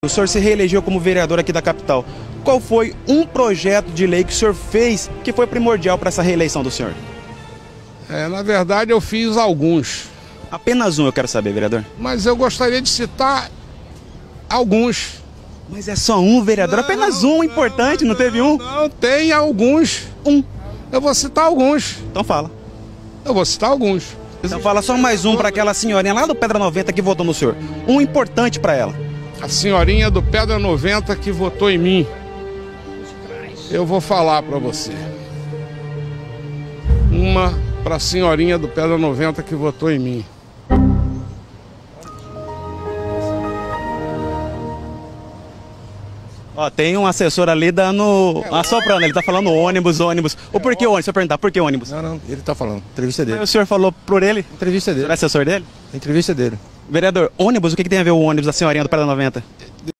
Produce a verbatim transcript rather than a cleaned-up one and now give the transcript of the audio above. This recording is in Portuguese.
O senhor se reelegeu como vereador aqui da capital. Qual foi um projeto de lei que o senhor fez que foi primordial para essa reeleição do senhor? É, na verdade, eu fiz alguns. Apenas um eu quero saber, vereador. Mas eu gostaria de citar alguns. Mas é só um, vereador? Não, Apenas um, não, importante, não, não teve um? Não, tem alguns. Um. Eu vou citar alguns. Então fala. Eu vou citar alguns. Então fala só mais um para aquela senhorinha lá do Pedra noventa que votou no senhor. Um importante para ela. A senhorinha do Pedra noventa que votou em mim. Eu vou falar para você. Uma para a senhorinha do Pedra noventa que votou em mim. Ó, tem um assessor ali dando... assoprando, ele tá falando ônibus, ônibus. Ou por que ônibus? Se eu perguntar, por que ônibus? Não, não, ele tá falando. Entrevista dele. Aí o senhor falou por ele? Entrevista O senhor dele. é assessor dele? Entrevista dele. Vereador, ônibus, o que, que tem a ver o ônibus da senhorinha do Pedra noventa?